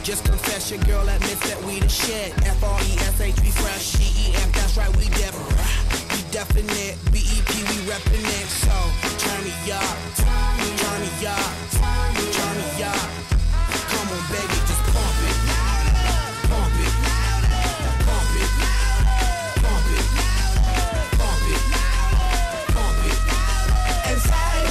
Just confess your girl admits that we the shit. F-R-E-S-H, we fresh. C-E-F, that's right, we definite. B-E-P, we reppin' it. So, turn me up, turn me up, turn me up. Come on, baby, just pump it. Pump it. Pump it. Pump it. Pump it. Pump it. And side,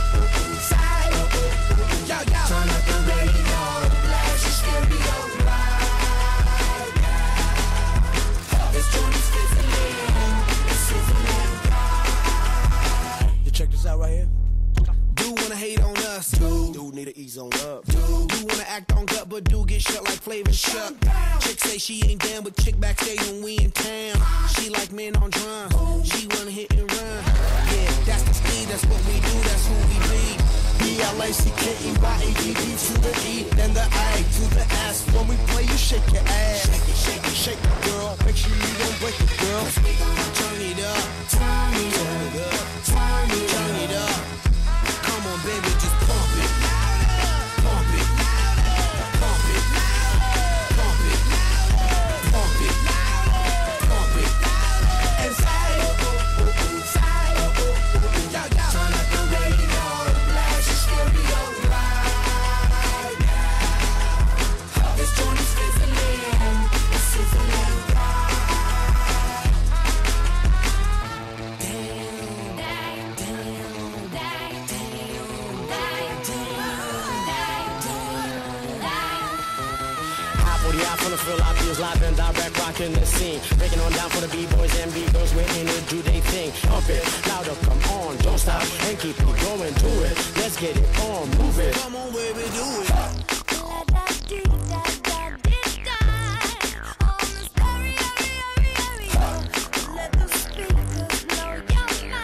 yo, yo. Turn up the radio, blast your stereo right now. This joint is sizzling, it's sizzling right. You check this out right here. Do wanna hate on us, do need to ease on up. Do wanna act on gut, but do get shut like Flavor Shuck. Chick say she ain't down, but chick backstage when we in town. She like men on drum, she wanna hit and run. Yeah, that's the speed, that's what we do, that's who we be. B-L-A-C-K-E-Y-A-D-D to the E, then the I to the S. When we play, you shake your ass. Shake it, shake it, shake it, girl. Make sure you don't break it, girl. Turn it up, turn it up, turn it up. Come on, baby, just pump it. Pump it. Pump it. Pump it. Pump it. Pump it. And say, yo, yo. Turn up the radio, blast your stereo right now. This joint is sizzling, it's sizzling right. From the fill out, feels live and direct, rocking the scene. Breaking on down for the B-boys and B-girls, we're in it, do they thing.